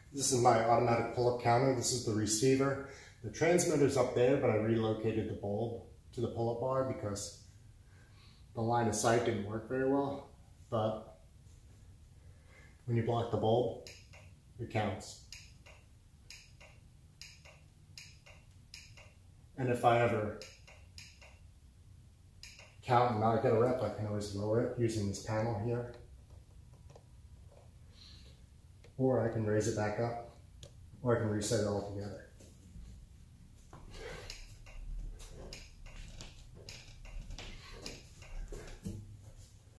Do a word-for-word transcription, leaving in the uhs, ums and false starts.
This is my automatic pull-up counter. This is the receiver. The transmitter's up there, but I relocated the bulb to the pull-up bar because the line of sight didn't work very well. But when you block the bulb, it counts. And if I ever count and not get a rep, I can always lower it using this panel here. Or I can raise it back up, or I can reset it all together.